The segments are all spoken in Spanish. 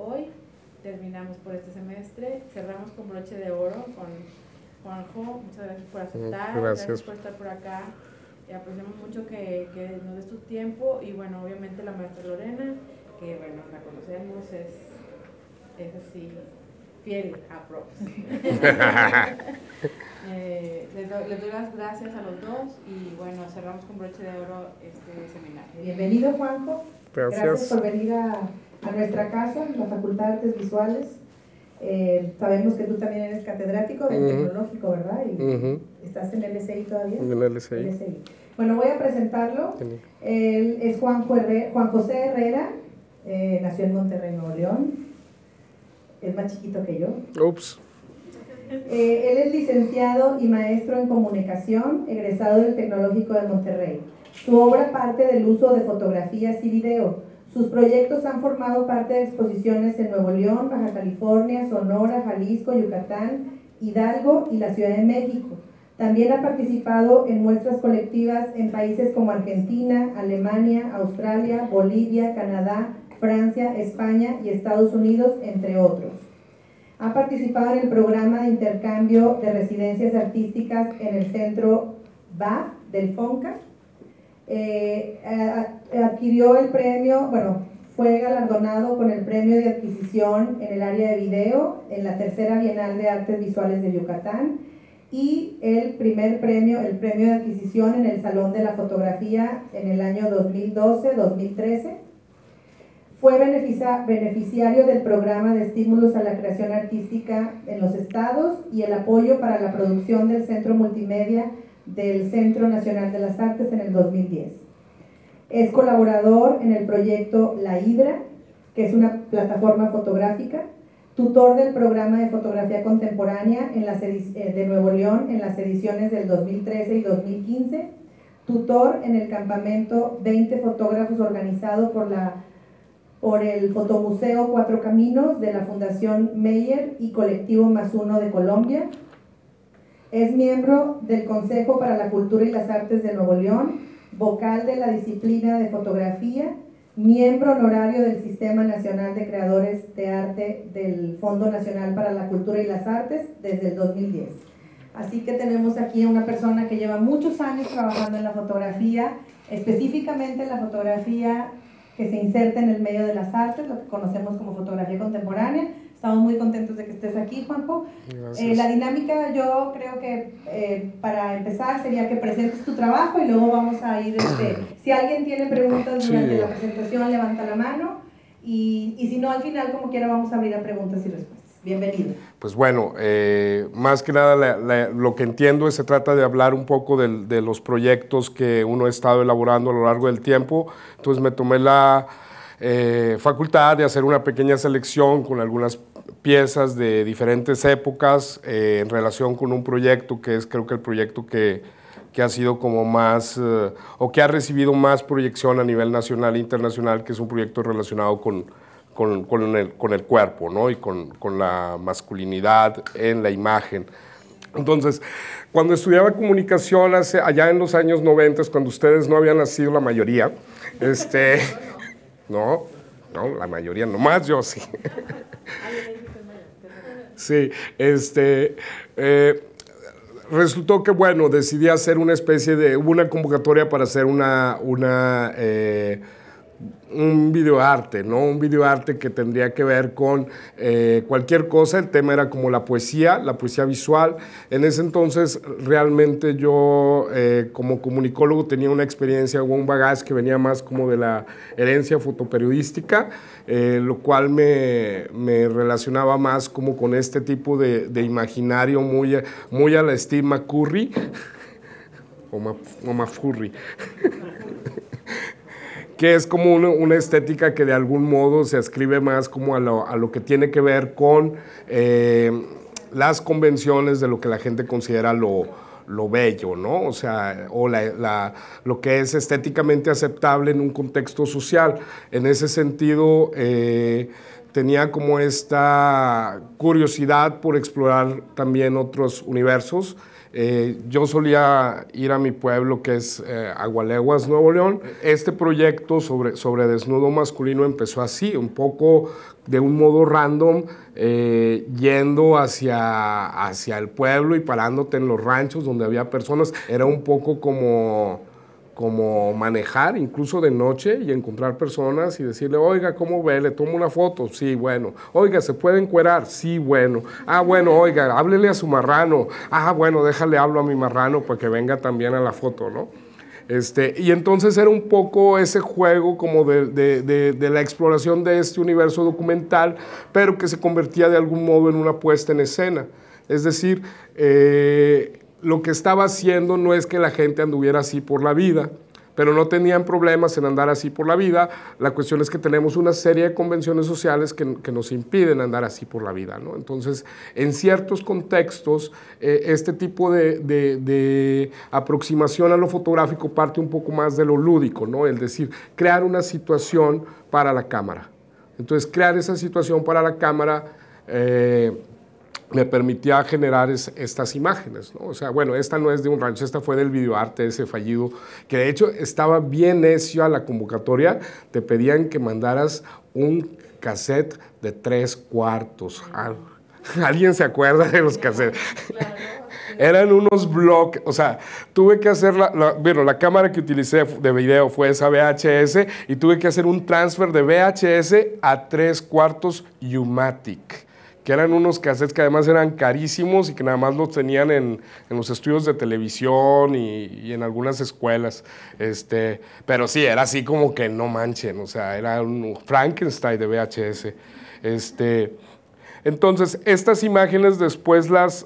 hoy, terminamos por este semestre, cerramos con broche de oro con Juanjo, muchas gracias por aceptar, gracias por estar por acá, apreciamos mucho que nos des tu tiempo y bueno, obviamente la maestra Lorena, que bueno, la conocemos, es así, fiel a props. Les doy las gracias a los dos y bueno, cerramos con broche de oro este seminario. Bienvenido, Juanjo. Gracias por venir a nuestra casa, la Facultad de Artes Visuales. Sabemos que tú también eres catedrático del Tecnológico, ¿verdad? Y ¿estás en el LSI todavía? En el LSI. Bueno, voy a presentarlo. Él es Juan José Herrera, nació en Monterrey, Nuevo León. Es más chiquito que yo. Ups. Él es licenciado y maestro en comunicación, egresado del Tecnológico de Monterrey. Su obra parte del uso de fotografías y video. Sus proyectos han formado parte de exposiciones en Nuevo León, Baja California, Sonora, Jalisco, Yucatán, Hidalgo y la Ciudad de México. También ha participado en muestras colectivas en países como Argentina, Alemania, Australia, Bolivia, Canadá, Francia, España y Estados Unidos, entre otros. Ha participado en el programa de intercambio de residencias artísticas en el Centro BAF del FONCA. Adquirió el premio, fue galardonado con el premio de adquisición en el área de video en la tercera Bienal de Artes Visuales de Yucatán y el premio de adquisición en el Salón de la Fotografía en el año 2012-2013. Fue beneficiario del programa de estímulos a la creación artística en los estados y el apoyo para la producción del Centro Multimedia del Centro Nacional de las Artes en el 2010. Es colaborador en el proyecto La Hidra, que es una plataforma fotográfica, tutor del programa de fotografía contemporánea de Nuevo León en las ediciones del 2013 y 2015, tutor en el campamento 20 fotógrafos organizado por el Fotomuseo Cuatro Caminos de la Fundación Meyer y Colectivo Más Uno de Colombia. Es miembro del Consejo para la Cultura y las Artes de Nuevo León, vocal de la disciplina de fotografía, miembro honorario del Sistema Nacional de Creadores de Arte del Fondo Nacional para la Cultura y las Artes desde el 2010. Así que tenemos aquí a una persona que lleva muchos años trabajando en la fotografía, específicamente en la fotografía que se inserta en el medio de las artes, lo que conocemos como fotografía contemporánea. Estamos muy contentos de que estés aquí, Juanjo. La dinámica, yo creo que para empezar sería que presentes tu trabajo y luego vamos a ir, si alguien tiene preguntas durante la presentación, levanta la mano y si no, al final, como quiera, vamos a abrir a preguntas y respuestas. Bienvenido. Pues bueno, más que nada lo que entiendo se trata de hablar un poco de los proyectos que uno ha estado elaborando a lo largo del tiempo. Entonces me tomé la facultad de hacer una pequeña selección con algunas piezas de diferentes épocas en relación con un proyecto que es, creo que el proyecto que ha sido como más, o que ha recibido más proyección a nivel nacional e internacional, que es un proyecto relacionado con el cuerpo, ¿no? Y con la masculinidad en la imagen. Entonces, cuando estudiaba comunicación allá en los años 90, cuando ustedes no habían nacido la mayoría, no, la mayoría, nomás yo sí. Sí, resultó que, bueno, decidí hacer una especie de, una convocatoria para hacer un videoarte, ¿no? Un videoarte que tendría que ver con cualquier cosa. El tema era como la poesía visual. En ese entonces, realmente yo, como comunicólogo, tenía una experiencia o un bagaje que venía más como de la herencia fotoperiodística, lo cual me relacionaba más como con este tipo de imaginario muy a la Steve McCurry, o McFurry. Que es como una estética que de algún modo se ascribe más como a lo que tiene que ver con las convenciones de lo que la gente considera lo bello, ¿no? O sea, lo que es estéticamente aceptable en un contexto social. En ese sentido, tenía como esta curiosidad por explorar también otros universos. Yo solía ir a mi pueblo, que es Agualeguas, Nuevo León. Este proyecto sobre desnudo masculino empezó así, un poco de un modo random, yendo hacia el pueblo y parándote en los ranchos donde había personas. Era un poco como manejar incluso de noche y encontrar personas y decirle, oiga, ¿cómo ve? ¿Le tomo una foto? Sí, bueno. Oiga, ¿se puede encuerar? Sí, bueno. Ah, bueno, oiga, háblele a su marrano. Ah, bueno, déjale hablo a mi marrano para que venga también a la foto, ¿no? Y entonces era un poco ese juego como de la exploración de este universo documental, pero que se convertía de algún modo en una puesta en escena. Es decir, lo que estaba haciendo no es que la gente anduviera así por la vida, pero no tenían problemas en andar así por la vida. La cuestión es que tenemos una serie de convenciones sociales que nos impiden andar así por la vida, ¿no? Entonces, en ciertos contextos, este tipo de aproximación a lo fotográfico parte un poco más de lo lúdico, ¿no? Es decir, crear una situación para la cámara. Entonces, crear esa situación para la cámara me permitía generar estas imágenes, ¿no? O sea, bueno, esta no es de un rancho, esta fue del videoarte ese fallido, que de hecho estaba bien necio a la convocatoria, te pedían que mandaras un cassette de 3/4. ¿Alguien se acuerda de los cassettes? Eran unos bloques, o sea, tuve que hacer, bueno, la cámara que utilicé de video fue esa VHS y tuve que hacer un transfer de VHS a 3/4 U-matic, que eran unos cassettes que además eran carísimos y que nada más los tenían en los estudios de televisión y en algunas escuelas. Pero sí, era así como que no manchen, o sea, era un Frankenstein de VHS. Entonces, estas imágenes después las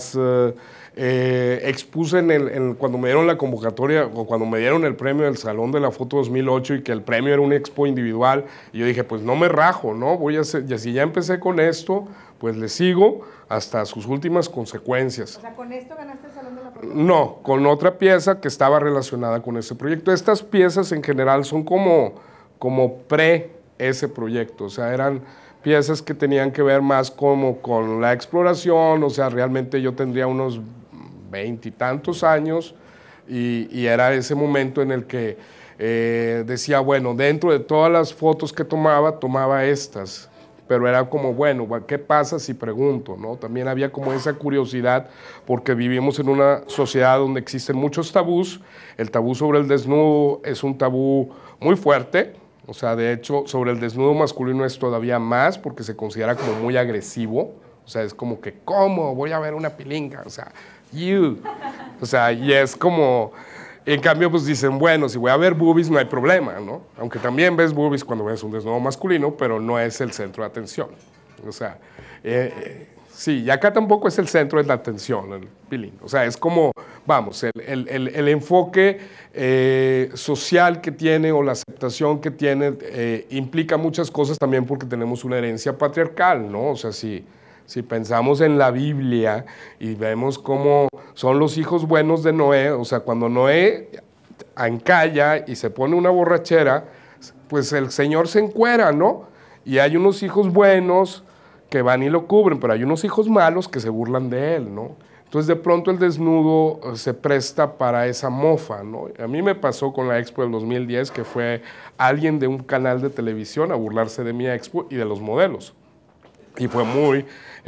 expuse cuando me dieron la convocatoria o cuando me dieron el premio del Salón de la Foto 2008 y que el premio era una expo individual. Y yo dije, pues no me rajo, ¿no? Voy a hacer, y si ya empecé con esto, pues le sigo hasta sus últimas consecuencias. O sea, ¿con esto ganaste el Salón de la Foto? No, con otra pieza que estaba relacionada con ese proyecto. Estas piezas en general son como ese proyecto, o sea, eran piezas que tenían que ver más como con la exploración, o sea, realmente yo tendría unos 20 y tantos años y era ese momento en el que decía, bueno, dentro de todas las fotos que tomaba estas, pero era como, bueno, ¿qué pasa si pregunto? ¿No? También había como esa curiosidad porque vivimos en una sociedad donde existen muchos tabús. El tabú sobre el desnudo es un tabú muy fuerte. O sea, de hecho, sobre el desnudo masculino es todavía más porque se considera como muy agresivo. O sea, es como que, ¿cómo? Voy a ver una pilinga. O sea, you. O sea, y es como, en cambio, pues dicen, bueno, si voy a ver boobies no hay problema, ¿no? Aunque también ves boobies cuando ves un desnudo masculino, pero no es el centro de atención. O sea, sí, y acá tampoco es el centro de la atención, el peeling. O sea, es como, vamos, el enfoque social que tiene o la aceptación que tiene implica muchas cosas también porque tenemos una herencia patriarcal, ¿no? O sea, si pensamos en la Biblia y vemos cómo son los hijos buenos de Noé, o sea, cuando Noé encalla y se pone una borrachera, pues el Señor se encuera, ¿no? Y hay unos hijos buenos que van y lo cubren, pero hay unos hijos malos que se burlan de él, ¿no? Entonces, de pronto el desnudo se presta para esa mofa, ¿no? A mí me pasó con la Expo del 2010, que fue alguien de un canal de televisión a burlarse de mi Expo y de los modelos. Y fue muy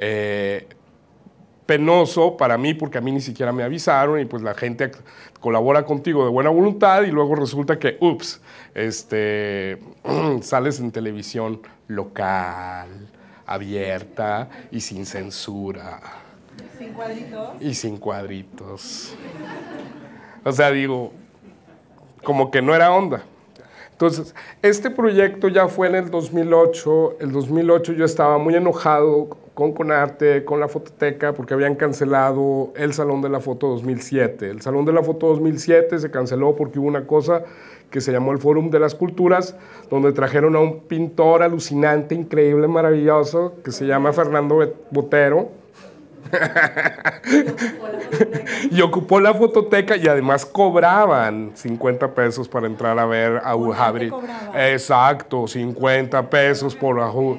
penoso para mí, porque a mí ni siquiera me avisaron, y pues la gente colabora contigo de buena voluntad, y luego resulta que, ups, sales en televisión local, abierta y sin censura. ¿Sin cuadritos? Y sin cuadritos. O sea, digo, como que no era onda. Entonces, este proyecto ya fue en el 2008. El 2008 yo estaba muy enojado con Conarte, con la Fototeca, porque habían cancelado el Salón de la Foto 2007. El Salón de la Foto 2007 se canceló porque hubo una cosa que se llamó el Fórum de las Culturas, donde trajeron a un pintor alucinante, increíble, maravilloso, que se llama Fernando Botero. Y ocupó la fototeca y además cobraban 50 pesos para entrar a ver a Ujabri. Exacto, 50 pesos por Ajú.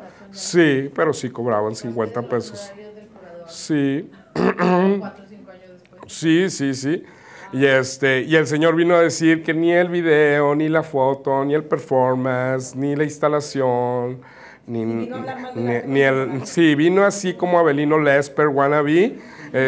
Sí, pero sí cobraban 50 pesos. Sí. 4 o 5 años Sí, sí, sí. Y el señor vino a decir que ni el video, ni la foto, ni el performance, ni la instalación, sí, vino así como Abelino Lesper, wannabe,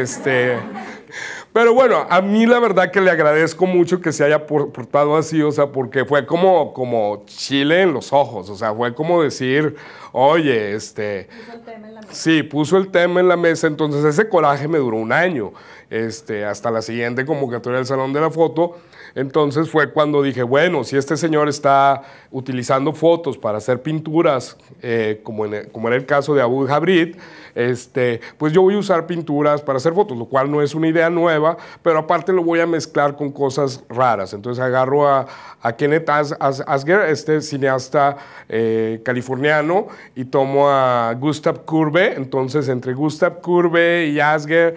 pero bueno, a mí la verdad que le agradezco mucho que se haya portado así, o sea, porque fue como chile en los ojos, o sea, fue como decir, oye, puso el tema en la mesa. Sí, puso el tema en la mesa, entonces ese coraje me duró un año, hasta la siguiente convocatoria del Salón de la Foto. Entonces fue cuando dije, bueno, si este señor está utilizando fotos para hacer pinturas, como era el caso de Abu Habrid, pues yo voy a usar pinturas para hacer fotos, lo cual no es una idea nueva, pero aparte lo voy a mezclar con cosas raras. Entonces agarro a Kenneth Asger, este cineasta californiano, y tomo a Gustav Kurbe. Entonces entre Gustav Kurbe y Asger,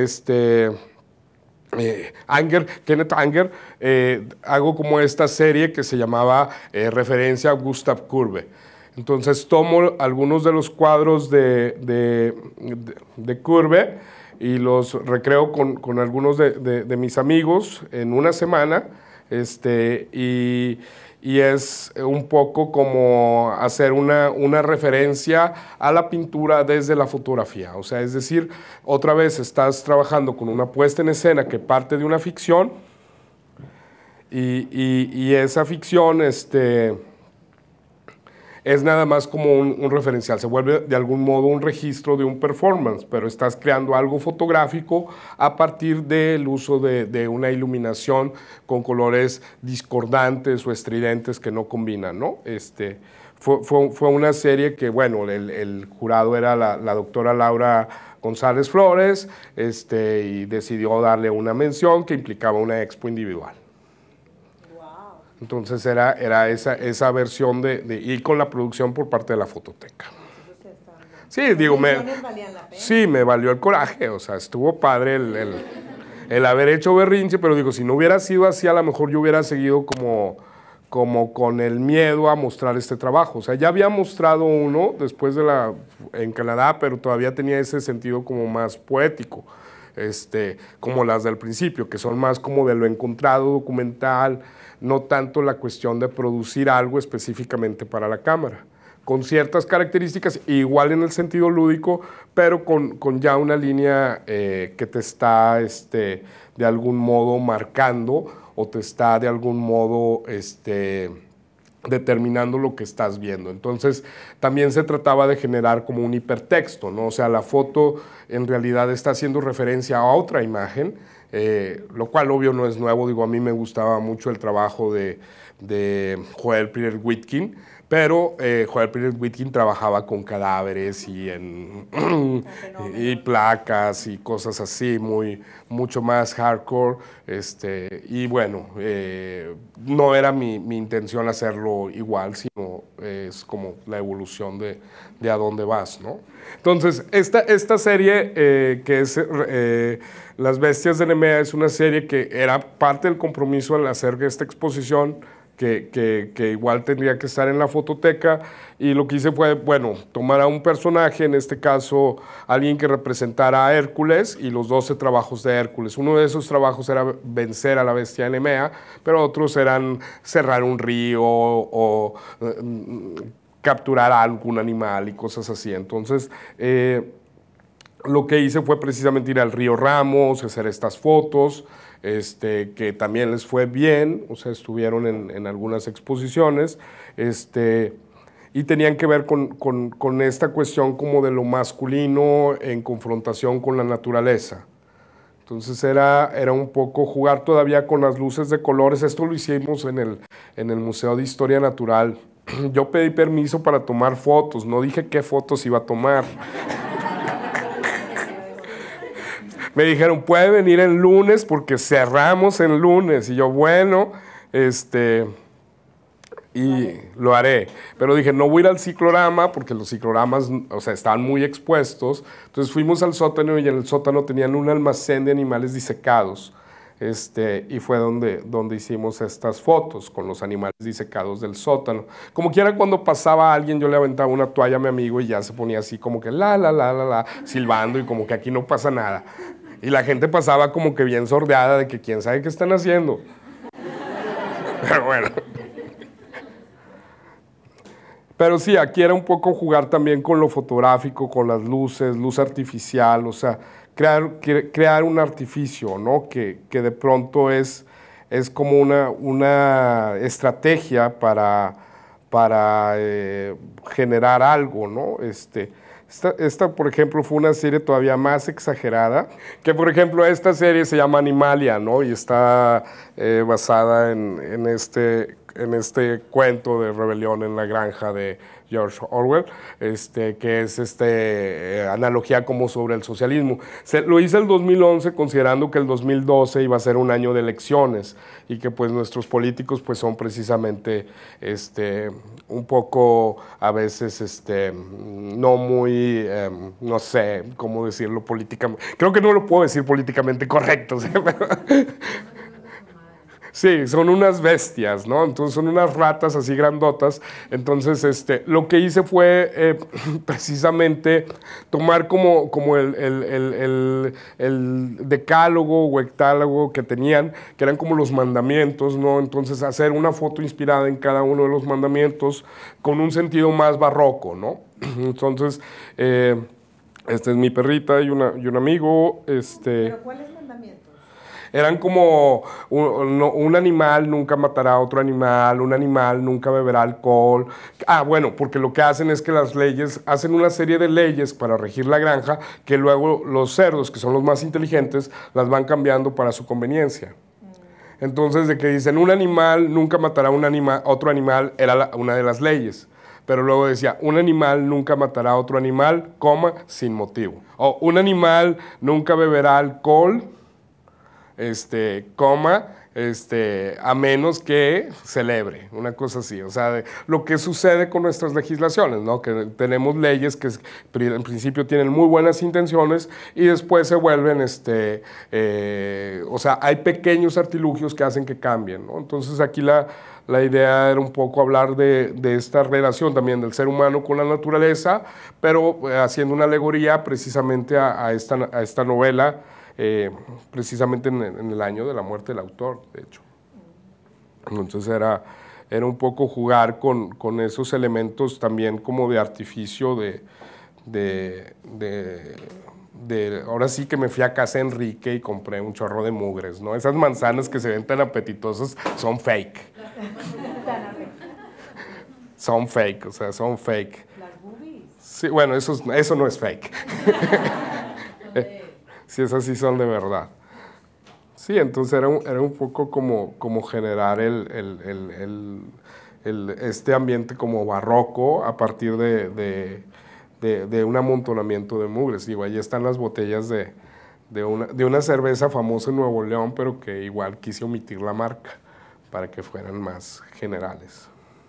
Kenneth Anger, hago como esta serie que se llamaba Referencia a Gustav Kurbe. Entonces tomo algunos de los cuadros de Kurbe y los recreo con algunos de mis amigos en una semana, y es un poco como hacer una referencia a la pintura desde la fotografía. O sea, es decir, otra vez estás trabajando con una puesta en escena que parte de una ficción, y esa ficción es nada más como un referencial, se vuelve de algún modo un registro de un performance, pero estás creando algo fotográfico a partir del uso de una iluminación con colores discordantes o estridentes que no combinan, ¿no? Fue una serie que, bueno, el jurado era la doctora Laura González Flores, y decidió darle una mención que implicaba una expo individual. Entonces era esa versión y con la producción por parte de la Fototeca. Sí, digo, sí, me valió el coraje, o sea, estuvo padre el haber hecho berrinche, pero digo, si no hubiera sido así, a lo mejor yo hubiera seguido como con el miedo a mostrar este trabajo. O sea, ya había mostrado uno después en Canadá, pero todavía tenía ese sentido como más poético, como las del principio, que son más como de lo encontrado documental, no tanto la cuestión de producir algo específicamente para la cámara, con ciertas características, igual en el sentido lúdico, pero con ya una línea que te está de algún modo marcando, o te está de algún modo determinando lo que estás viendo. Entonces también se trataba de generar como un hipertexto, ¿no? O sea, la foto en realidad está haciendo referencia a otra imagen, lo cual obvio no es nuevo. Digo, a mí me gustaba mucho el trabajo de Joel Peter Witkin, pero Joel Peter Witkin trabajaba con cadáveres y placas y cosas así, mucho más hardcore, y bueno, no era mi intención hacerlo igual, sino es como la evolución de a dónde vas, ¿no? Entonces, esta serie que es Las Bestias de Nemea, es una serie que era parte del compromiso al hacer esta exposición, que igual tendría que estar en la Fototeca, y lo que hice fue, bueno, tomar a un personaje, en este caso alguien que representara a Hércules, y los 12 trabajos de Hércules. Uno de esos trabajos era vencer a la bestia de Nemea, pero otros eran cerrar un río o capturar a algún animal y cosas así. Entonces, lo que hice fue precisamente ir al río Ramos, hacer estas fotos, que también les fue bien, o sea, estuvieron en algunas exposiciones, y tenían que ver con esta cuestión como de lo masculino en confrontación con la naturaleza. Entonces era un poco jugar todavía con las luces de colores. Esto lo hicimos en el Museo de Historia Natural. Yo pedí permiso para tomar fotos, no dije qué fotos iba a tomar. Me dijeron, puede venir el lunes porque cerramos el lunes. Y yo, bueno, y lo haré. Pero dije, no voy a ir al ciclorama porque los cicloramas, o sea, estaban muy expuestos. Entonces fuimos al sótano, y en el sótano tenían un almacén de animales disecados. Y fue donde hicimos estas fotos con los animales disecados del sótano. Como quiera, cuando pasaba alguien, yo le aventaba una toalla a mi amigo y ya se ponía así como que silbando, y como que aquí no pasa nada. Y la gente pasaba como que bien sordeada de que quién sabe qué están haciendo. Pero bueno. Pero sí, aquí era un poco jugar también con lo fotográfico, con las luces, luz artificial, o sea, crear un artificio, ¿no? Que de pronto es como una estrategia para generar algo, ¿no? Esta, por ejemplo, fue una serie todavía más exagerada, que por ejemplo esta serie se llama Animalia, ¿no? Y está basada en este cuento de rebelión en la granja de George Orwell, que es analogía como sobre el socialismo. Lo hice el 2011 considerando que el 2012 iba a ser un año de elecciones y que pues nuestros políticos pues son precisamente un poco a veces no muy, no sé cómo decirlo políticamente, creo que no lo puedo decir políticamente correcto, ¿sí? Sí, son unas bestias, ¿no? Entonces son unas ratas así grandotas. Entonces, lo que hice fue precisamente tomar como el decálogo o hectálogo que tenían, que eran como los mandamientos, ¿no? Entonces hacer una foto inspirada en cada uno de los mandamientos con un sentido más barroco, ¿no? Entonces, esta es mi perrita y un amigo, ¿Pero cuáles mandamientos? Eran como un animal nunca matará a otro animal, un animal nunca beberá alcohol. Bueno, porque lo que hacen es que las leyes, hacen una serie de leyes para regir la granja que luego los cerdos, que son los más inteligentes, las van cambiando para su conveniencia. Entonces, de que dicen un animal nunca matará a otro animal, era una de las leyes. Pero luego decía, un animal nunca matará a otro animal, sin motivo. O un animal nunca beberá alcohol, a menos que celebre, una cosa así. O sea, lo que sucede con nuestras legislaciones, ¿no? Que tenemos leyes que en principio tienen muy buenas intenciones y después se vuelven, o sea, hay pequeños artilugios que hacen que cambien, ¿no? Entonces aquí la idea era un poco hablar de esta relación también del ser humano con la naturaleza, pero haciendo una alegoría precisamente a esta novela, precisamente en el año de la muerte del autor, de hecho. Entonces era un poco jugar con esos elementos también como de artificio ahora sí que me fui a casa de Enrique y compré un chorro de mugres, ¿no? Esas manzanas que se ven tan apetitosas son fake. Son fake, o sea, son fake. Las boobies. Sí, bueno, eso no es fake. Sí, esas sí son de verdad. Sí, entonces era un poco como generar este ambiente como barroco a partir de un amontonamiento de mugres. Digo, ahí están las botellas de una cerveza famosa en Nuevo León, pero que igual quise omitir la marca para que fueran más generales.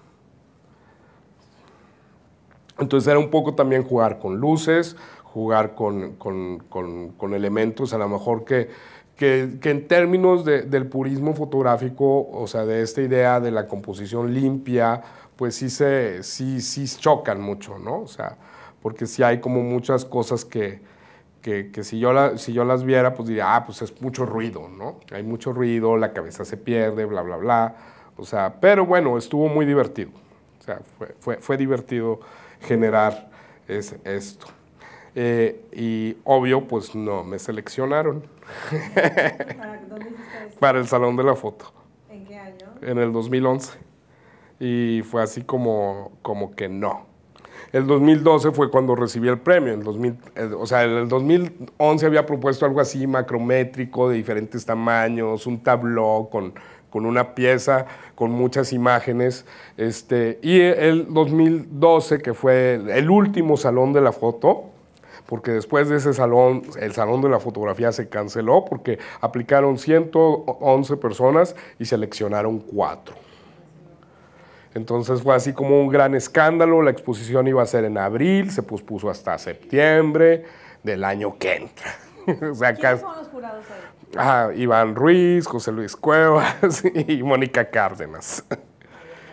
Entonces era un poco también jugar con luces, jugar con elementos a lo mejor que en términos del purismo fotográfico, o sea, de esta idea de la composición limpia, pues sí chocan mucho, ¿no? O sea, porque sí hay como muchas cosas que si yo las viera, pues diría, pues es mucho ruido, ¿no? Hay mucho ruido, la cabeza se pierde, bla, bla, bla. O sea, pero bueno, estuvo muy divertido. O sea, fue divertido generar esto. Y obvio, pues no me seleccionaron. ¿Para dónde hiciste esto? Para el Salón de la Foto. ¿En qué año? En el 2011. Y fue así como que no. El 2012 fue cuando recibí el premio. O sea, en el 2011 había propuesto algo así macrométrico, de diferentes tamaños, un tableau con una pieza, con muchas imágenes. Y el 2012, que fue el último Salón de la Foto, porque después de ese salón, el Salón de la Fotografía se canceló porque aplicaron 111 personas y seleccionaron 4. Entonces fue así como un gran escándalo. La exposición iba a ser en abril, se pospuso hasta septiembre del año que entra. O sea, ¿Quiénes son los jurados ahí? Iván Ruiz, José Luis Cuevas y Mónica Cárdenas.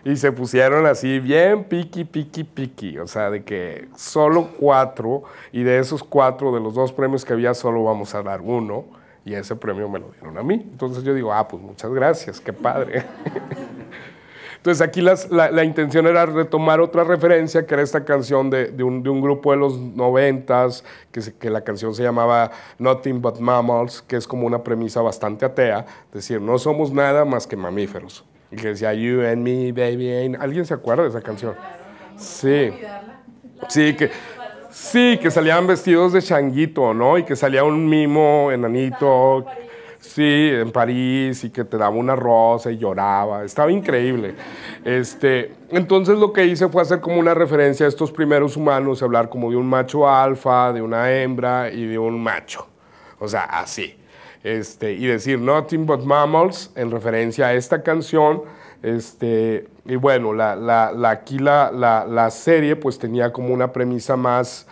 Y se pusieron así bien piqui, o sea, de que solo 4, y de esos 4, de los 2 premios que había, solo vamos a dar 1, y ese premio me lo dieron a mí. Entonces yo digo, pues muchas gracias, qué padre. Entonces aquí la intención era retomar otra referencia, que era esta canción de un grupo de los 90s, que la canción se llamaba Nothing But Mammals, que es como una premisa bastante atea, decir, no somos nada más que mamíferos. Y que decía, you and me, baby. ¿Alguien se acuerda de esa canción? Sí. Sí, que salían vestidos de changuito, ¿no? Y que salía un mimo enanito. Sí, en París, y que te daba una rosa y lloraba. Estaba increíble. Entonces lo que hice fue hacer como una referencia a estos primeros humanos, hablar como de un macho alfa, de una hembra y de un macho. O sea, así. Y decir Nothing But Mammals en referencia a esta canción. Y bueno, aquí la serie pues tenía como una premisa más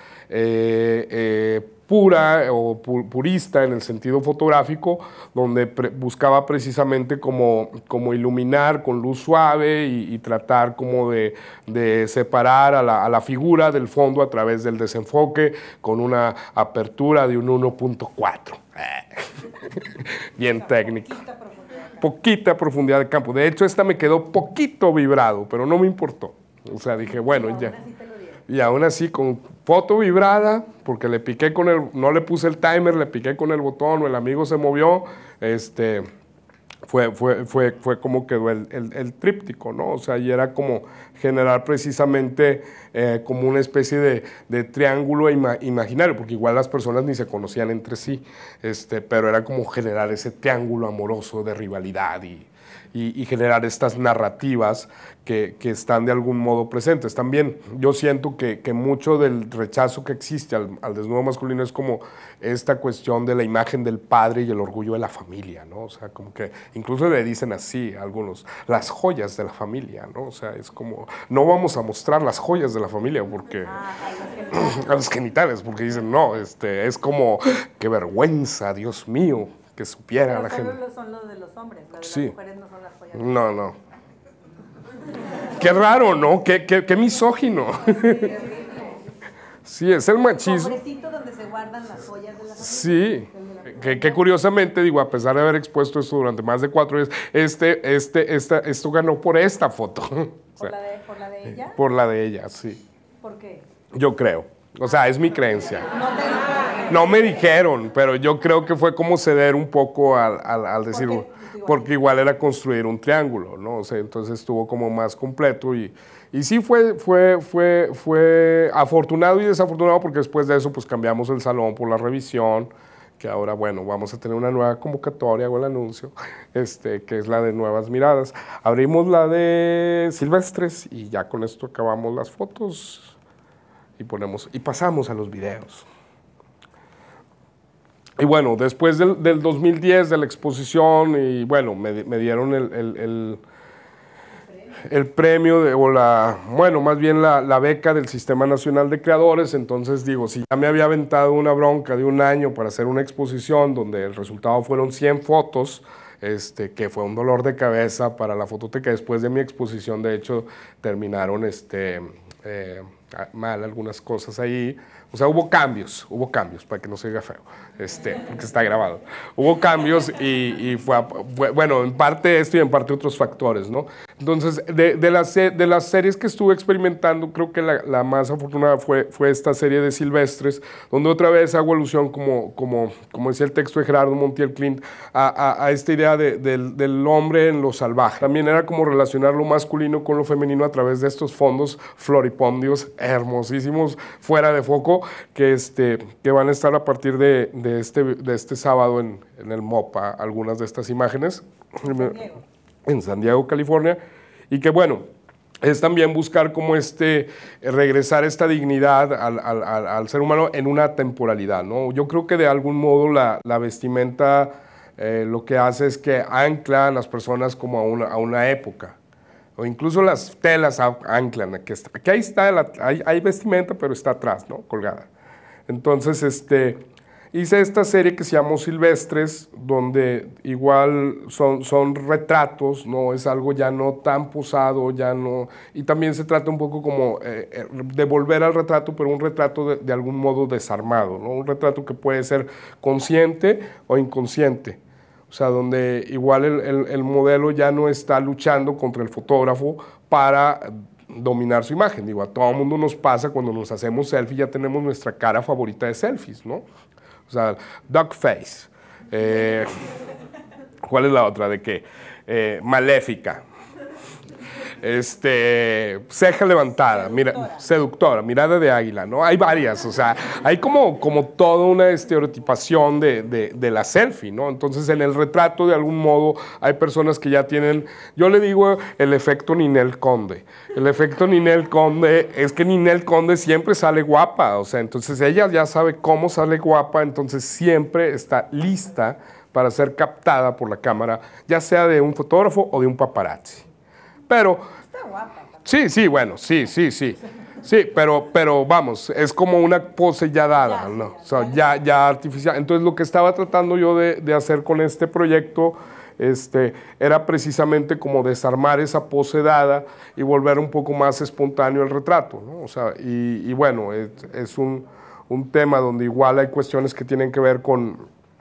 pura o purista en el sentido fotográfico, donde buscaba precisamente como iluminar con luz suave y tratar como de separar a la figura del fondo a través del desenfoque con una apertura de un 1.4. Bien técnico. Poquita profundidad de campo. De hecho, esta me quedó poquito vibrado, pero no me importó. O sea, dije, bueno, ya. Y aún así, con foto vibrada, porque le piqué no le puse el timer, le piqué con el botón, o el amigo se movió, fue como quedó el tríptico, ¿no? O sea, y era como generar precisamente como una especie de triángulo imaginario, porque igual las personas ni se conocían entre sí, pero era como generar ese triángulo amoroso de rivalidad y generar estas narrativas que están de algún modo presentes. También yo siento que mucho del rechazo que existe al desnudo masculino es como esta cuestión de la imagen del padre y el orgullo de la familia, ¿no? O sea, como que incluso le dicen así a algunos, las joyas de la familia, ¿no? O sea, es como, no vamos a mostrar las joyas de la familia porque a los genitales, porque dicen, no, es como, qué vergüenza, Dios mío, que supiera pero la gente. Solo son los de los hombres, las de las mujeres no son las joyas. No. Qué raro, ¿no? Qué misógino. Sí, es el machismo. El sobrecito donde se guardan las joyas de la familia. Sí, que curiosamente, digo, a pesar de haber expuesto esto durante más de 4 días, esto ganó por esta foto. ¿Por la de ella? Por la de ella, sí. ¿Por qué? Yo creo. O sea, es mi creencia. No me dijeron, pero yo creo que fue como ceder un poco al decirlo. Porque igual era construir un triángulo, ¿no? O sea, entonces estuvo como más completo y sí fue afortunado y desafortunado, porque después de eso pues cambiamos el salón por la revisión, que ahora, bueno, vamos a tener una nueva convocatoria, hago el anuncio, que es la de Nuevas Miradas. Abrimos la de Silvestres y ya con esto acabamos las fotos y pasamos a los videos. Y bueno, después del 2010 de la exposición, y bueno, me dieron el premio, más bien la beca del Sistema Nacional de Creadores. Entonces digo, si ya me había aventado una bronca de un año para hacer una exposición donde el resultado fueron 100 fotos, que fue un dolor de cabeza para la fototeca. Después de mi exposición, de hecho, terminaron mal algunas cosas ahí. O sea, hubo cambios, para que no se diga feo, porque está grabado. Hubo cambios y fue, bueno, en parte esto y en parte otros factores, ¿no? Entonces, de las series que estuve experimentando, creo que la más afortunada fue esta serie de Silvestres, donde otra vez hago alusión, como decía el texto de Gerardo Montiel Clint, a esta idea del hombre en lo salvaje. También era como relacionar lo masculino con lo femenino a través de estos fondos floripondios hermosísimos, fuera de foco, que van a estar a partir de este sábado en el MOPA, algunas de estas imágenes. En San Diego, California, y que bueno, es también buscar como regresar esta dignidad al ser humano en una temporalidad, ¿no? Yo creo que de algún modo la vestimenta lo que hace es que ancla a las personas como a una época, o incluso las telas anclan, que ahí está, hay vestimenta, pero está atrás, ¿no? Colgada. Entonces, hice esta serie que se llamó Silvestres, donde igual son retratos, ¿no? Es algo ya no tan posado, ya no... Y también se trata un poco como de volver al retrato, pero un retrato de algún modo desarmado, ¿no? Un retrato que puede ser consciente o inconsciente. O sea, donde igual el modelo ya no está luchando contra el fotógrafo para dominar su imagen. Digo, a todo el mundo nos pasa cuando nos hacemos selfie, ya tenemos nuestra cara favorita de selfies, ¿no? O sea, duck face. ¿Cuál es la otra? ¿De qué? Maléfica. Ceja levantada, seductora, mirada de águila, ¿no? Hay varias, o sea, hay como toda una estereotipación de la selfie, ¿no? Entonces, en el retrato, de algún modo, hay personas que ya tienen, yo le digo el efecto Ninel Conde. El efecto Ninel Conde es que Ninel Conde siempre sale guapa, o sea, entonces ella ya sabe cómo sale guapa, entonces siempre está lista para ser captada por la cámara, ya sea de un fotógrafo o de un paparazzi. Pero, está guapa. sí, bueno, sí, pero vamos, es como una pose ya dada, ¿no? O sea, ya artificial. Entonces, lo que estaba tratando yo de hacer con este proyecto, era precisamente como desarmar esa pose dada y volver un poco más espontáneo el retrato, ¿no? O sea, y bueno, es un tema donde igual hay cuestiones que tienen que ver con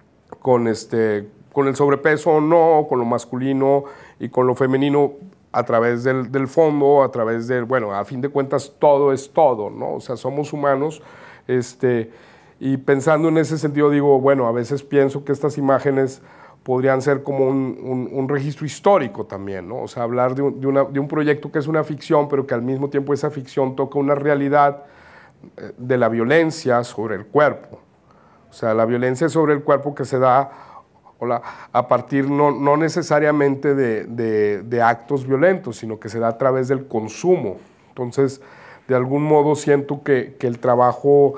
el sobrepeso o no, con lo masculino y con lo femenino, a través del fondo, a través del, bueno, a fin de cuentas todo es todo, ¿no? O sea, somos humanos, y pensando en ese sentido digo, bueno, a veces pienso que estas imágenes podrían ser como un registro histórico también, ¿no? O sea, hablar de un proyecto que es una ficción, pero que al mismo tiempo esa ficción toca una realidad de la violencia sobre el cuerpo. O sea, la violencia sobre el cuerpo que se da a partir no necesariamente de actos violentos, sino que se da a través del consumo. Entonces, de algún modo siento que el trabajo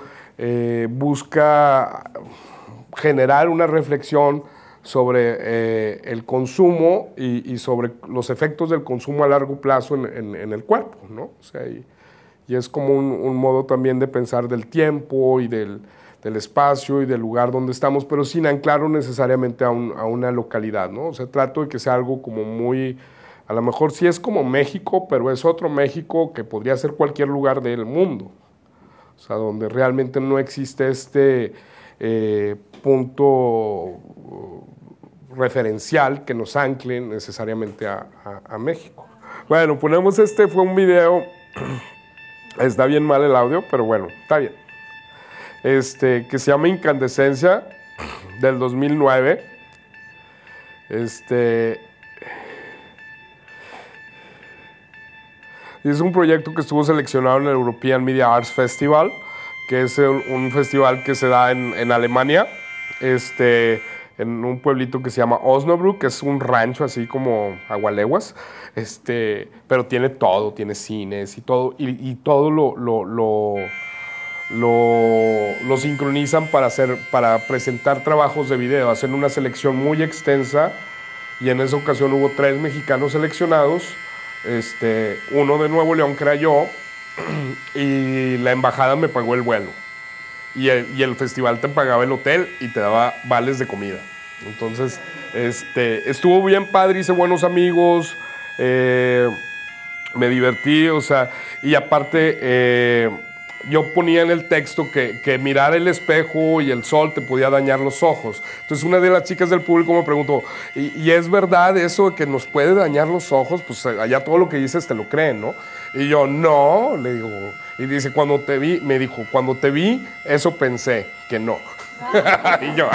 busca generar una reflexión sobre el consumo y sobre los efectos del consumo a largo plazo en el cuerpo, ¿no? O sea, y es como un modo también de pensar del tiempo y del espacio y del lugar donde estamos, pero sin anclarlo necesariamente a una localidad, ¿no? O sea, trato de que sea algo como muy, a lo mejor sí es como México, pero es otro México que podría ser cualquier lugar del mundo. O sea, donde realmente no existe este punto referencial que nos ancle necesariamente a México. Bueno, ponemos fue un video, está bien mal el audio, pero bueno, está bien. Que se llama Incandescencia, del 2009. Es un proyecto que estuvo seleccionado en el European Media Arts Festival, que es un festival que se da en Alemania, en un pueblito que se llama Osnabrück, que es un rancho así como Agualeguas, pero tiene todo, tiene cines y todo, y todo lo sincronizan para presentar trabajos de video. Hacen una selección muy extensa y en esa ocasión hubo 3 mexicanos seleccionados, uno de Nuevo León, que era yo, y la embajada me pagó el vuelo y el festival te pagaba el hotel y te daba vales de comida. Entonces estuvo bien padre, hice buenos amigos, me divertí, o sea, y aparte yo ponía en el texto que mirar el espejo y el sol te podía dañar los ojos. Entonces una de las chicas del público me preguntó, ¿y es verdad eso de que nos puede dañar los ojos? Pues allá todo lo que dices te lo creen, ¿no? Y yo, no, le digo, y dice, me dijo, cuando te vi, eso pensé, que no. Y yo,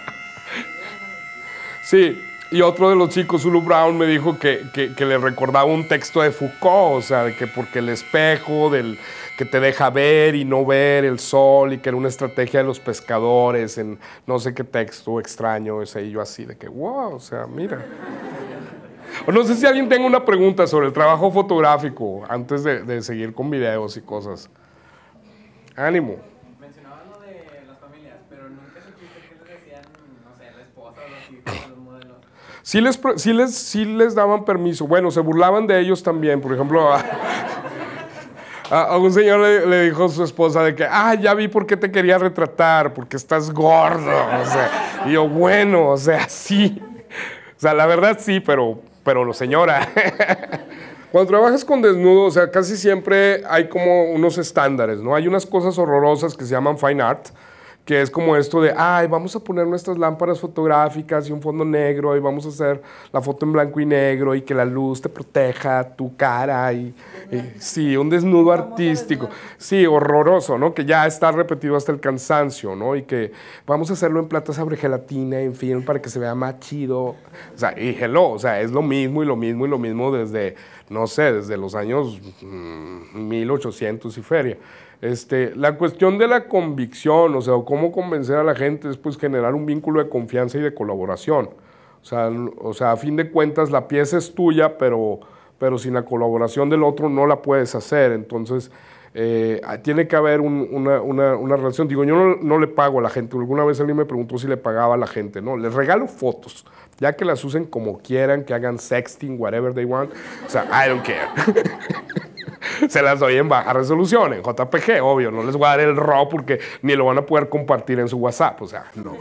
sí. Y otro de los chicos, Zulu Brown, me dijo que le recordaba un texto de Foucault, o sea, que porque el espejo que te deja ver y no ver el sol, y que era una estrategia de los pescadores en no sé qué texto extraño ese, y yo así de que, wow, o sea, mira. O no sé si alguien tenga una pregunta sobre el trabajo fotográfico antes de seguir con videos y cosas. Ánimo. Mencionabas lo de las familias, pero nunca supiste qué les decían, no sé, la esposa o los hijos, los modelos. Sí les daban permiso. Bueno, se burlaban de ellos también. Por ejemplo, A un señor le dijo a su esposa de que, ya vi por qué te quería retratar, porque estás gordo. O sea, y yo, bueno, o sea, sí. O sea, la verdad sí, pero señora. Cuando trabajas con desnudo, o sea, casi siempre hay como unos estándares, ¿no? Hay unas cosas horrorosas que se llaman fine art, que es como esto de, vamos a poner nuestras lámparas fotográficas y un fondo negro y vamos a hacer la foto en blanco y negro y que la luz te proteja tu cara sí, un desnudo artístico. Sí, horroroso, ¿no? Que ya está repetido hasta el cansancio, ¿no? Y que vamos a hacerlo en plata sobre gelatina, en film, para que se vea más chido. O sea, y hello, o sea, es lo mismo y lo mismo y lo mismo desde, no sé, desde los años 1800 y feria. La cuestión de la convicción, o sea, cómo convencer a la gente es pues generar un vínculo de confianza y de colaboración. O sea, a fin de cuentas la pieza es tuya, pero sin la colaboración del otro no la puedes hacer. Entonces, tiene que haber una relación. Digo, yo no le pago a la gente. Alguna vez alguien me preguntó si le pagaba a la gente. No, les regalo fotos, ya que las usen como quieran, que hagan sexting, whatever they want. O sea, I don't care. Se las doy en baja resolución, en JPG, obvio. No les voy a dar el RAW porque ni lo van a poder compartir en su WhatsApp. O sea, no.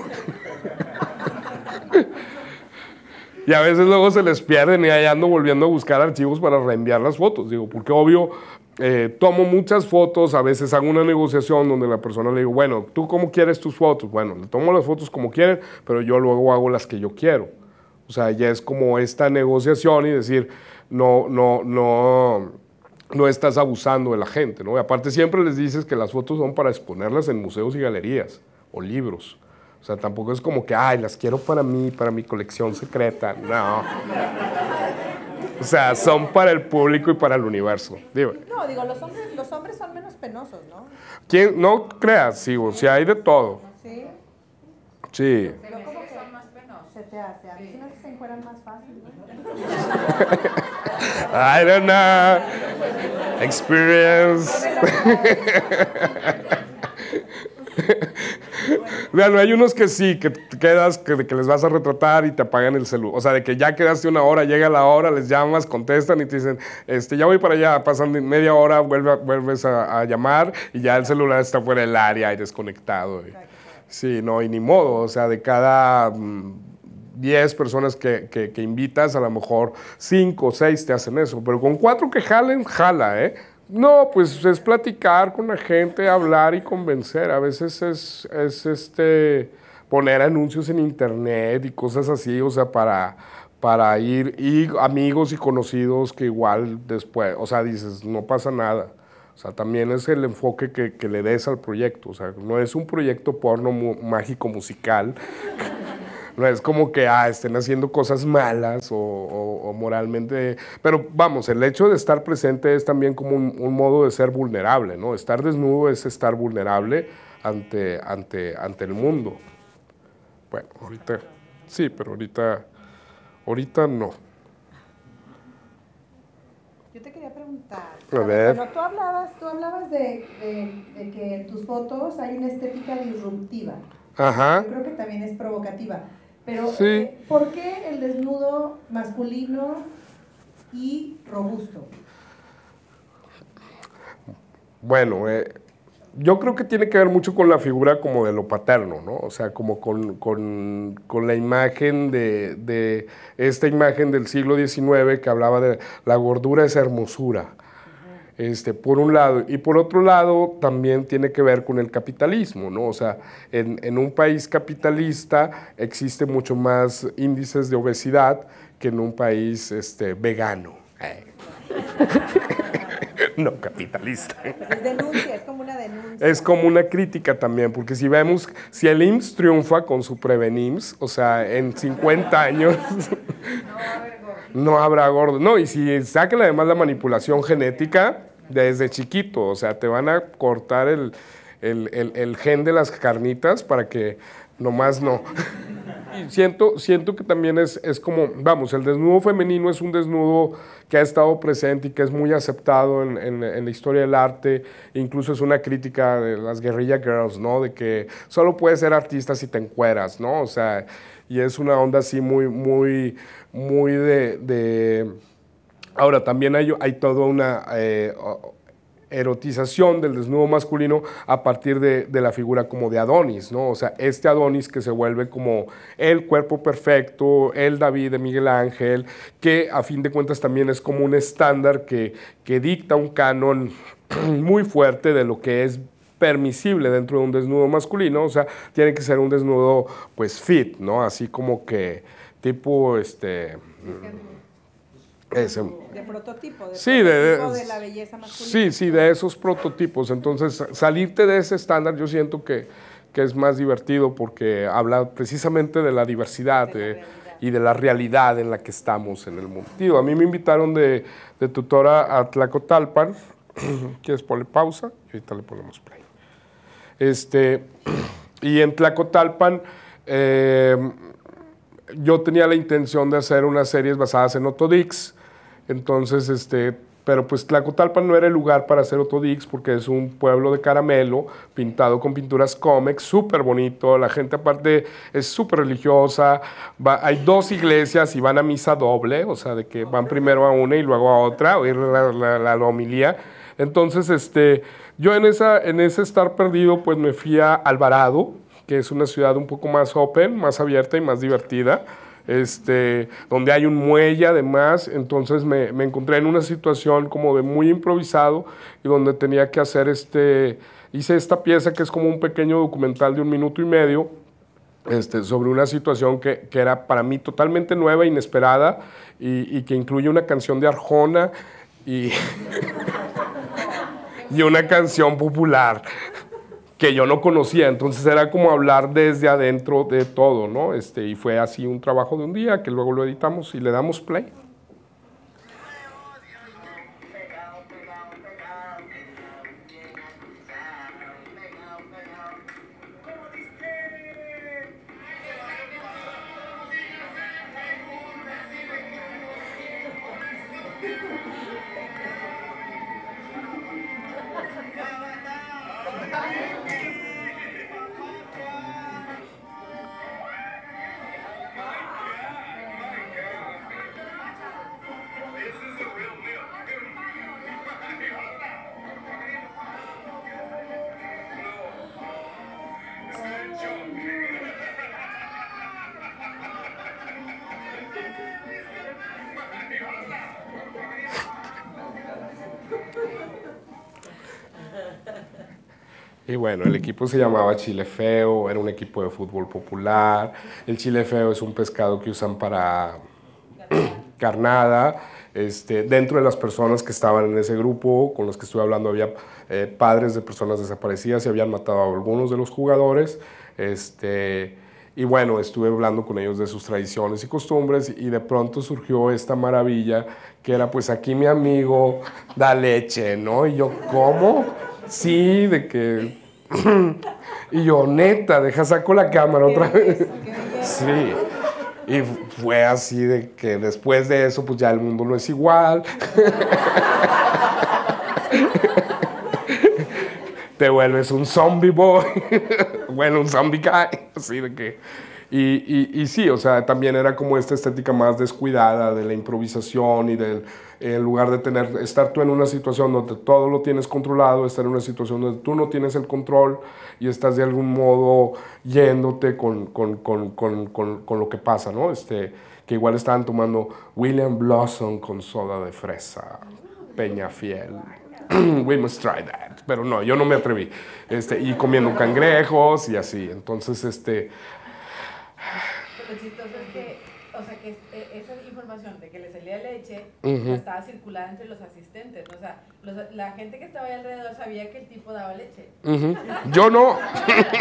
Y a veces luego se les pierden y ahí ando volviendo a buscar archivos para reenviar las fotos. Digo, porque obvio, tomo muchas fotos, a veces hago una negociación donde la persona le digo, bueno, ¿tú cómo quieres tus fotos? Bueno, le tomo las fotos como quieren, pero yo luego hago las que yo quiero. O sea, ya es como esta negociación y decir, no estás abusando de la gente, ¿no? Y aparte siempre les dices que las fotos son para exponerlas en museos y galerías o libros. O sea, tampoco es como que, las quiero para mí, para mi colección secreta. No. O sea, son para el público y para el universo. Dime. No, digo, los hombres son menos penosos, ¿no? ¿Quién? No creas, sí, o sea, hay de todo. ¿Sí? Sí. Pero ¿cómo que son más penosos? Se te hace. A mí se me encueran más fácil, ¿no? I don't know. Experience. Bueno, hay unos que sí, que te quedas, que les vas a retratar y te apagan el celular. O sea, de que ya quedaste una hora, llega la hora, les llamas, contestan y te dicen, ya voy para allá, pasan media hora, vuelves a llamar y ya el celular está fuera del área y desconectado. Sí, no, y ni modo, o sea, de cada 10 personas que invitas, a lo mejor 5 o 6 te hacen eso, pero con 4 que jalen, jala, ¿eh? No, pues es platicar con la gente, hablar y convencer. A veces es poner anuncios en internet y cosas así, o sea, para ir, y amigos y conocidos que igual después, o sea, dices, no pasa nada. O sea, también es el enfoque que le des al proyecto. O sea, no es un proyecto porno mágico musical. No es como que estén haciendo cosas malas o moralmente... Pero vamos, el hecho de estar presente es también como un modo de ser vulnerable, ¿no? Estar desnudo es estar vulnerable ante el mundo. Bueno, ahorita... Sí, pero ahorita no. Yo te quería preguntar... A ver. Bueno, tú hablabas de que en tus fotos hay una estética disruptiva. Ajá. Yo creo que también es provocativa. Pero, sí. ¿Por qué el desnudo masculino y robusto? Bueno, yo creo que tiene que ver mucho con la figura como de lo paterno, ¿no? O sea, como con la imagen de esta imagen del siglo XIX que hablaba de la gordura es hermosura. Por un lado, y por otro lado también tiene que ver con el capitalismo, ¿no? O sea, en un país capitalista existe mucho más índices de obesidad que en un país vegano. No capitalista. Pues es denuncia, es como una denuncia. Es como una crítica también, porque si vemos, si el IMSS triunfa con su Prevenims, o sea, en 50 años... No habrá gordo. No, y si sacan además la manipulación genética desde chiquito, o sea, te van a cortar el gen de las carnitas para que nomás no. Y siento que también es como, vamos, el desnudo femenino es un desnudo que ha estado presente y que es muy aceptado en la historia del arte. Incluso es una crítica de las guerrilla girls, ¿no? De que solo puedes ser artista si te encueras, ¿no? O sea, y es una onda así muy de... Ahora, también hay toda una... erotización del desnudo masculino a partir de la figura como de Adonis, ¿no? O sea, este Adonis que se vuelve como el cuerpo perfecto, el David de Miguel Ángel, que a fin de cuentas también es como un estándar que dicta un canon muy fuerte de lo que es permisible dentro de un desnudo masculino. O sea, tiene que ser un desnudo pues fit, ¿no? Así como que tipo ese, de prototipo, sí, de la belleza masculina. Sí, de esos prototipos. Entonces, salirte de ese estándar yo siento que es más divertido porque habla precisamente de la diversidad y de la realidad en la que estamos en el mundo. Tío, a mí me invitaron de tutora a Tlacotalpan. ¿Quieres ponerle pausa? Y ahorita le ponemos play. Y en Tlacotalpan yo tenía la intención de hacer unas series basadas en Otodix. Entonces, pero pues Tlacotalpan no era el lugar para hacer Otodix porque es un pueblo de caramelo pintado con pinturas cómex, súper bonito. La gente aparte es súper religiosa. Hay 2 iglesias y van a misa doble, o sea, de que van primero a una y luego a otra, a oír la homilía. Entonces, yo en ese estar perdido, pues me fui a Alvarado, que es una ciudad un poco más open, más abierta y más divertida, donde hay un muelle además. Entonces me encontré en una situación como de muy improvisado y donde tenía que hacer hice esta pieza que es como un pequeño documental de 1 minuto y medio, sobre una situación que era para mí totalmente nueva, inesperada y que incluye una canción de Arjona y una canción popular que yo no conocía. Entonces era como hablar desde adentro de todo, ¿no? Y fue así un trabajo de un día que luego lo editamos y le damos play. Y bueno, el equipo se llamaba Chile Feo, era un equipo de fútbol popular. El chile feo es un pescado que usan para carnada. Dentro de las personas que estaban en ese grupo, con los que estuve hablando, había padres de personas desaparecidas y habían matado a algunos de los jugadores. Y bueno, estuve hablando con ellos de sus tradiciones y costumbres y de pronto surgió esta maravilla que era, pues aquí mi amigo da leche, ¿no? Y yo, ¿cómo? Sí, de que... Y yo, neta, saco la cámara otra vez. Sí. Y fue así de que después de eso, pues ya el mundo no es igual. Te vuelves un zombie boy. Bueno, un zombie guy. Así de que... Y sí, o sea, también era como esta estética más descuidada de la improvisación y en lugar de estar tú en una situación donde todo lo tienes controlado, estar en una situación donde tú no tienes el control y estás de algún modo yéndote con lo que pasa, ¿no? Que igual estaban tomando William Blossom con soda de fresa, Peñafiel. We must try that. Pero no, yo no me atreví. Y comiendo cangrejos y así. Entonces, Lo chistoso es que, o sea, que esa información de que le salía leche estaba circulada entre los asistentes, ¿no? O sea, la gente que estaba ahí alrededor sabía que el tipo daba leche. Yo no. No,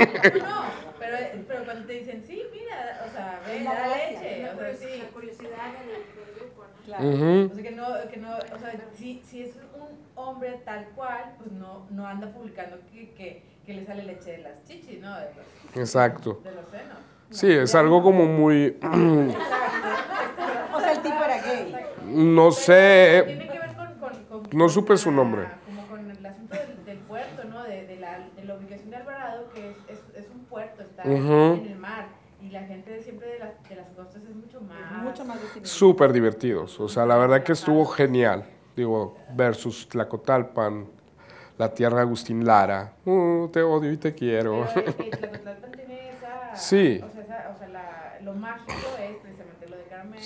pero cuando te dicen, sí, mira, o sea, ve, da leche, o sea, sí. La curiosidad del grupo, ¿no? Claro. O sea, que no, o sea, si es un hombre tal cual, pues no anda publicando que le sale leche de las chichis, ¿no? Exacto. De los senos. Sí, es algo como muy... O sea, el tipo era gay. No sé. Tiene que ver no supe su nombre. Como con el asunto del puerto, ¿no? De la ubicación de Alvarado, que es un puerto, está en el mar. Y la gente siempre de las costas es mucho más súper divertidos. O sea, la verdad que estuvo genial. Digo, versus Tlacotalpan. la tierra Agustín Lara, te odio y te quiero. Pero Tlacotalpan tiene esa... Sí. Lo mágico es precisamente lo de Carmen.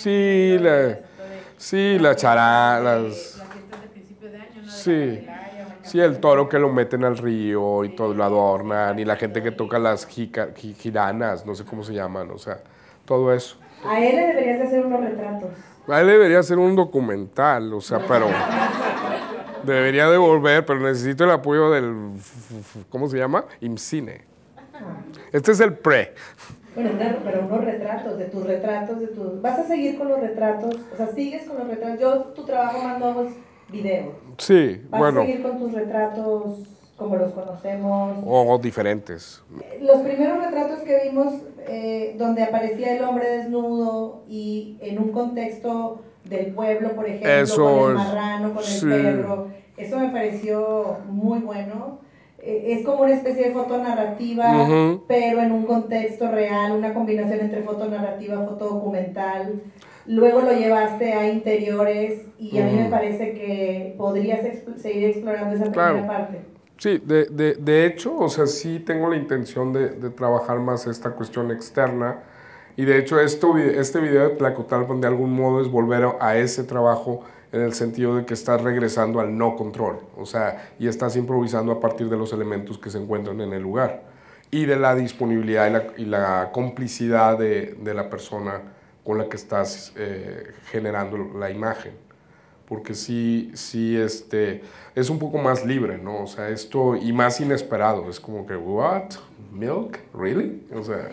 Sí, la chará, las fiestas de principio de año, ¿no? Sí. Sí, el toro que lo meten al río y todo lo adornan, y la gente que toca las giranas, no sé cómo se llaman, o sea, todo eso. A él le deberías de hacer unos retratos. A él debería hacer un documental, o sea, pero debería de volver, pero necesito el apoyo del, ¿cómo se llama? IMCINE. Este es el pre. Bueno, pero unos retratos, ¿Vas a seguir con los retratos? O sea, ¿sigues con los retratos? Yo, tu trabajo más nuevo es video. Sí, ¿Vas a seguir con tus retratos como los conocemos? O diferentes. Los primeros retratos que vimos, donde aparecía el hombre desnudo y en un contexto del pueblo, por ejemplo, eso con el marrano, con el perro, eso me pareció muy bueno. Es como una especie de fotonarrativa, pero en un contexto real, una combinación entre fotonarrativa, fotodocumental. Luego lo llevaste a interiores y a mí me parece que podrías seguir explorando esa primera parte. Sí, de hecho, o sea, sí tengo la intención de trabajar más esta cuestión externa, y de hecho este video de Tlacotalpan de algún modo es volver a ese trabajo, en el sentido de que estás regresando al no control, o sea, y estás improvisando a partir de los elementos que se encuentran en el lugar, y de la disponibilidad y la complicidad de la persona con la que estás generando la imagen. Porque sí, es un poco más libre, ¿no? O sea, esto, y más inesperado, es como que, ¿what? ¿Milk? ¿Really? O sea,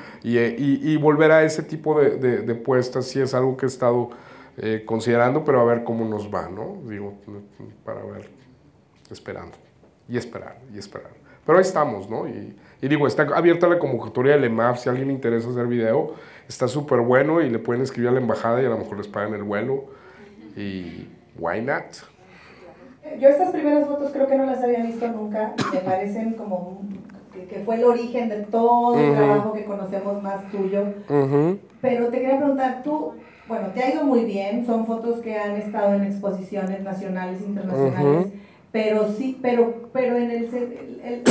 y volver a ese tipo de puestas sí es algo que he estado considerando, pero a ver cómo nos va, ¿no? Digo, para ver, esperando, y esperar. Pero ahí estamos, ¿no? Y digo, está abierta la convocatoria del EMAF, si a alguien le interesa hacer video, está súper bueno, y le pueden escribir a la embajada y a lo mejor les pagan el vuelo. Y why not? Yo estas primeras fotos creo que no las había visto nunca, me parecen como que fue el origen de todo el trabajo que conocemos más tuyo. Pero te quería preguntar, tú, bueno, te ha ido muy bien, son fotos que han estado en exposiciones nacionales e internacionales, pero sí, pero en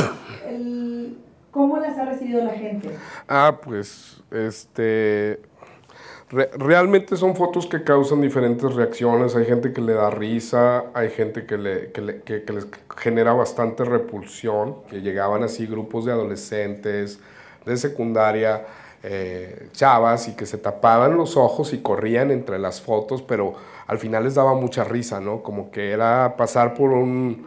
¿cómo las ha recibido la gente? Pues, realmente son fotos que causan diferentes reacciones. Hay gente que le da risa, hay gente que les genera bastante repulsión, que llegaban así grupos de adolescentes, de secundaria, chavas, y que se tapaban los ojos y corrían entre las fotos, pero al final les daba mucha risa, ¿no? Como que era pasar por un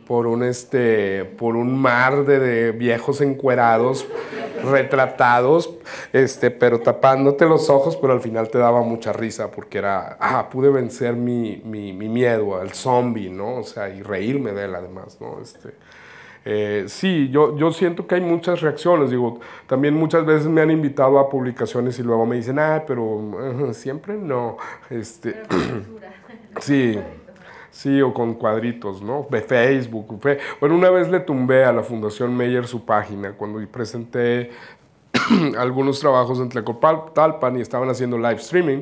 mar de viejos encuerados, retratados, pero tapándote los ojos, pero al final te daba mucha risa, porque era, pude vencer mi miedo al zombie, ¿no? O sea, y reírme de él además, ¿no? Sí, yo siento que hay muchas reacciones, digo, también muchas veces me han invitado a publicaciones y luego me dicen, pero siempre no, sí. Sí, o con cuadritos, ¿no? De Facebook. Bueno, una vez le tumbé a la Fundación Meyer su página cuando presenté algunos trabajos en Tlacotalpan y estaban haciendo live streaming.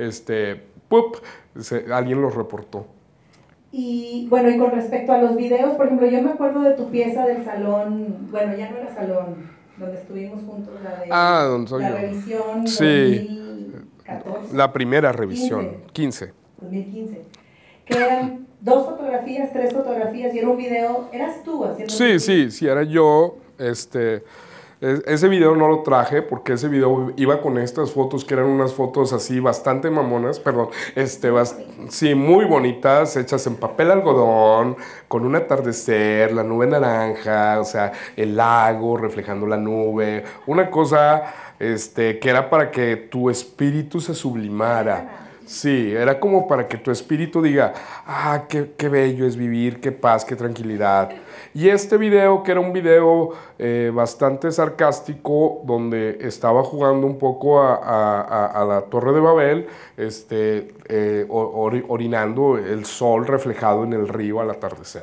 Alguien los reportó. Y bueno, y con respecto a los videos, por ejemplo, yo me acuerdo de tu pieza del salón, bueno, ya no era salón, donde estuvimos juntos, donde soy la yo. Revisión Sí. 2014. La primera revisión, 2015. Que eran 2 fotografías, 3 fotografías, y era un video, ¿eras tú haciendo? Sí, era yo. Ese video no lo traje porque ese video iba con estas fotos, que eran unas fotos así bastante mamonas, perdón, sí, muy bonitas, hechas en papel algodón, con un atardecer, la nube naranja, o sea, el lago reflejando la nube, una cosa que era para que tu espíritu se sublimara. Sí, era como para que tu espíritu diga, qué bello es vivir, qué paz, qué tranquilidad. Y este video, que era un video bastante sarcástico, donde estaba jugando un poco a la Torre de Babel, orinando el sol reflejado en el río al atardecer.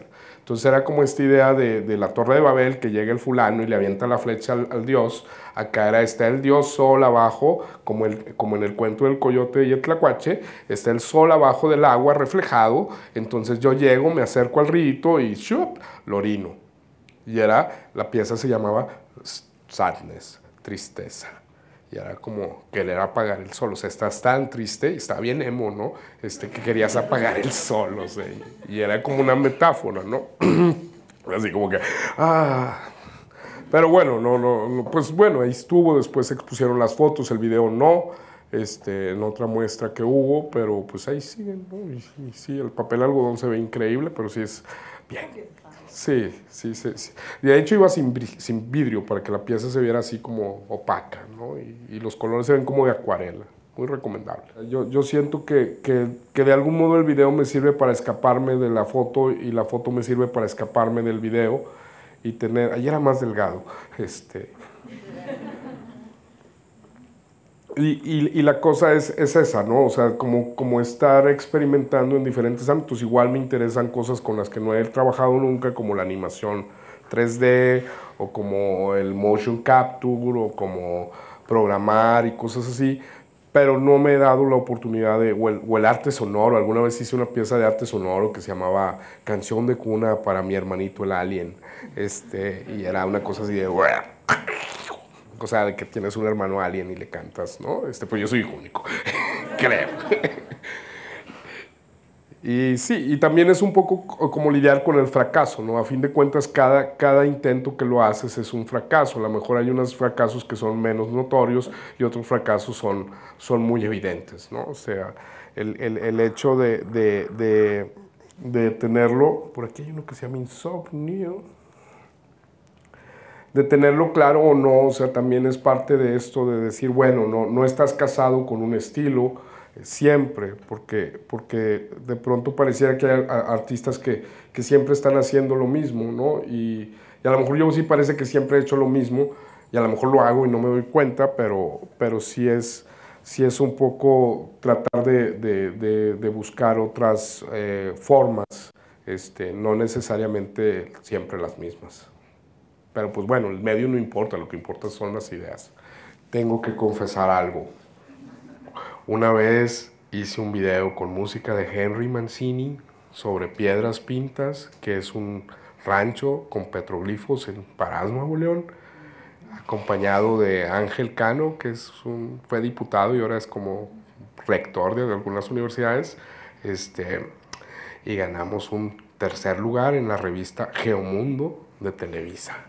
Entonces era como esta idea de la Torre de Babel, que llega el fulano y le avienta la flecha al dios. Acá está el dios sol abajo, como en el cuento del coyote y el tlacuache, está el sol abajo del agua reflejado. Entonces yo llego, me acerco al río y ¡shup!, lo orino. Y la pieza se llamaba Sadness, tristeza. Y era como querer apagar el sol. O sea, estás tan triste, y está bien emo, ¿no? Que querías apagar el sol, o sea, y era como una metáfora, ¿no? Así como que, Pero bueno, pues bueno, ahí estuvo, después se expusieron las fotos, el video no, en otra muestra que hubo, pero pues ahí siguen, ¿no? Y sí, el papel algodón se ve increíble, pero sí es bien. Sí. De hecho iba sin vidrio para que la pieza se viera así como opaca, ¿no? Y los colores se ven como de acuarela. Muy recomendable. Yo siento que de algún modo el video me sirve para escaparme de la foto y la foto me sirve para escaparme del video y tener... Ayer era más delgado. Y la cosa es esa, ¿no? O sea, como estar experimentando en diferentes ámbitos. Igual me interesan cosas con las que no he trabajado nunca, como la animación 3D, o como el motion capture, o como programar y cosas así, pero no me he dado la oportunidad o el arte sonoro. Alguna vez hice una pieza de arte sonoro que se llamaba Canción de cuna para mi hermanito el alien, y era una cosa así de... O sea, de que tienes un hermano alien y le cantas, ¿no? Pues yo soy hijo único, creo. Y sí, y también es un poco como lidiar con el fracaso, ¿no? A fin de cuentas, cada intento que lo haces es un fracaso. A lo mejor hay unos fracasos que son menos notorios y otros fracasos son muy evidentes, ¿no? O sea, el hecho de tenerlo... Por aquí hay uno que se llama Insomnio. De tenerlo claro o no, o sea, también es parte de esto de decir, bueno, no estás casado con un estilo siempre, porque de pronto pareciera que hay artistas que siempre están haciendo lo mismo, ¿no? Y a lo mejor yo sí parece que siempre he hecho lo mismo, y a lo mejor lo hago y no me doy cuenta, pero sí es un poco tratar de buscar otras formas, no necesariamente siempre las mismas. Pero pues bueno, el medio no importa, lo que importa son las ideas. Tengo que confesar algo. Una vez hice un video con música de Henry Mancini sobre Piedras Pintas, que es un rancho con petroglifos en Parás, Nuevo León, acompañado de Ángel Cano, que fue diputado y ahora es como rector de algunas universidades, y ganamos un tercer lugar en la revista Geomundo de Televisa.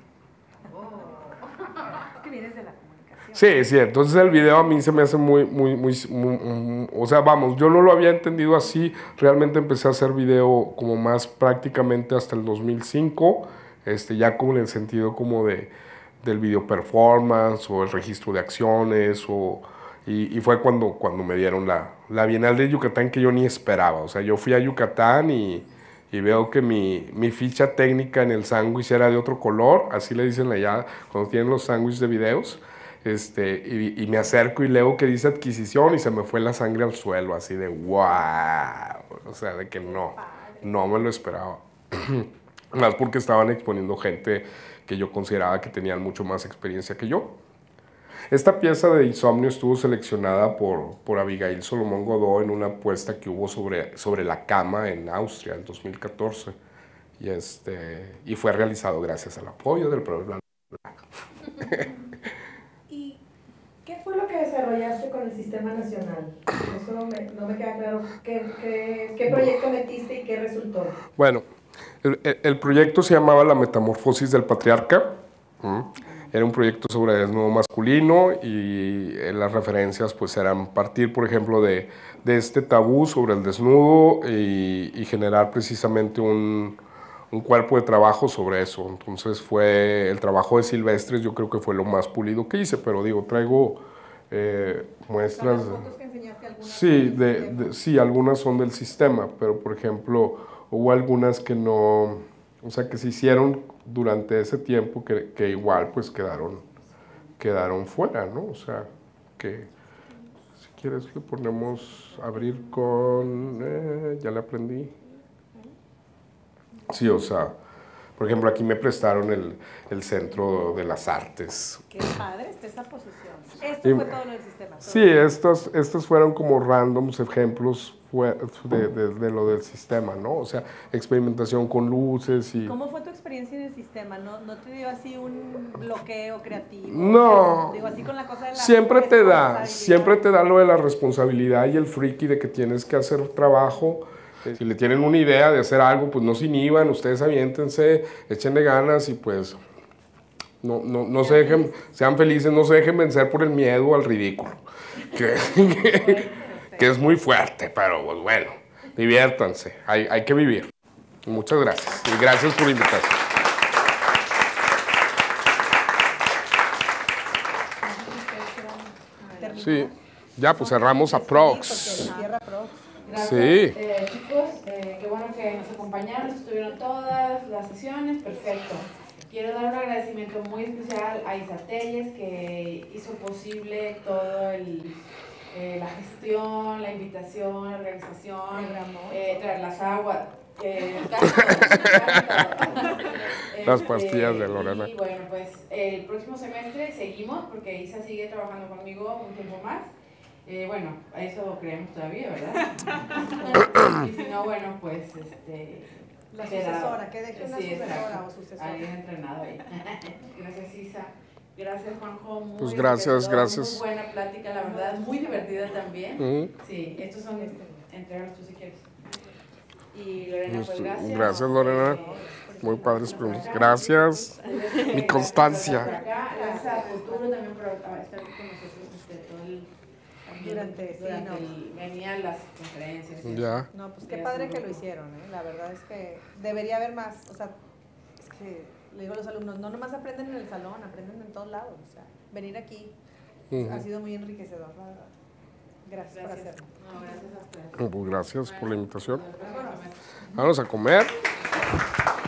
Vienes de la comunicación. Sí, entonces el video a mí se me hace muy, o sea, vamos, yo no lo había entendido así. Realmente empecé a hacer video como más prácticamente hasta el 2005, ya como en el sentido como del video performance o el registro de acciones, y fue cuando me dieron la Bienal de Yucatán, que yo ni esperaba. O sea, yo fui a Yucatán y veo que mi ficha técnica en el sándwich era de otro color, así le dicen allá cuando tienen los sándwiches de videos, y me acerco y leo que dice adquisición y se me fue la sangre al suelo, así de wow, o sea, de que no me lo esperaba. Más porque estaban exponiendo gente que yo consideraba que tenían mucho más experiencia que yo. Esta pieza de Insomnio estuvo seleccionada por Abigail Solomón Godó en una apuesta que hubo sobre la cama en Austria en 2014. Y fue realizado gracias al apoyo del Pueblo Blanco. ¿Y qué fue lo que desarrollaste con el Sistema Nacional? Eso no me queda claro. ¿Qué proyecto metiste y qué resultó? Bueno, el proyecto se llamaba La Metamorfosis del Patriarca. Era un proyecto sobre desnudo masculino, y las referencias pues eran partir, por ejemplo, de este tabú sobre el desnudo y generar precisamente un cuerpo de trabajo sobre eso. Entonces el trabajo de Silvestres, yo creo que fue lo más pulido que hice, pero digo, traigo muestras... ¿Las fotos que enseñaste algunas? Sí, sí, algunas son del sistema, pero por ejemplo, hubo algunas que no, o sea, que se hicieron durante ese tiempo que igual pues quedaron fuera, ¿no? O sea, que si quieres le ponemos abrir con, ya le aprendí. Sí, o sea, Por ejemplo, aquí me prestaron el Centro de las Artes. Qué padre está esa posición. Esto fue todo lo del sistema. Sí, estos fueron como randoms ejemplos de lo del sistema, ¿no? O sea, experimentación con luces y... ¿Cómo fue tu experiencia en el sistema? ¿No te dio así un bloqueo creativo? No. Digo, así con la cosa de la siempre te da lo de la responsabilidad y el friki de que tienes que hacer trabajo. Si le tienen una idea de hacer algo, pues no se inhiban, ustedes aviéntense, échenle ganas y pues no se dejen, sean felices, no se dejen vencer por el miedo o al ridículo, que es muy fuerte, pero pues bueno, diviértanse, hay que vivir. Muchas gracias y gracias por la invitación. Sí, ya pues cerramos a Prox. Gracias, sí. Chicos, qué bueno que nos acompañaron, estuvieron todas las sesiones, perfecto. Quiero dar un agradecimiento muy especial a Isa Telles, que hizo posible todo la gestión, la invitación, la organización, traer las aguas, las pastillas de Lorena. Y bueno, pues el próximo semestre seguimos, porque Isa sigue trabajando conmigo un tiempo más. Bueno, a eso creemos todavía, ¿verdad? Y si no, bueno, pues la sucesora, que deje una sucesora o sucesora. Alguien entrenado ahí. Gracias, Isa. Gracias, Juanjo. Pues gracias. Muy buena plática, la verdad, muy divertida también. Sí, estos son entregados tú si quieres. Y Lorena, pues gracias. Gracias, Lorena. Muy padres preguntas. Gracias. Mi constancia. Gracias a Futuro también por estar con nosotros todo el... Durante venían las conferencias. Ya. No, pues qué padre que lo hicieron, La verdad es que debería haber más, o sea, es que le digo a los alumnos, no nomás aprenden en el salón, aprenden en todos lados, o sea, venir aquí ha sido muy enriquecedor, la verdad. Gracias por hacerlo. No, gracias a ustedes. Pues gracias por la invitación. Vamos a comer.